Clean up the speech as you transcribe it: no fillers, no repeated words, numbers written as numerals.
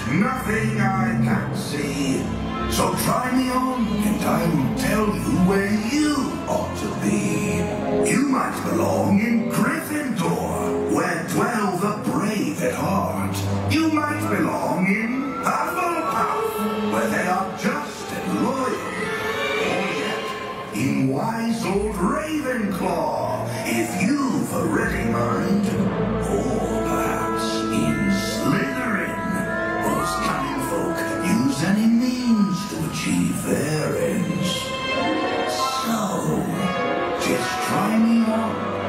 nothing I can't see. So try me on, and I will tell you where you ought to be. You might belong in Gryffindor, where dwell the brave at heart. You might belong in Hufflepuff, where they are just and loyal. Or yet, in wise old Ravenclaw, if you've a ready mind. Or perhaps in Slytherin, those cunning folk use any means to achieve their ends. So, just try me on.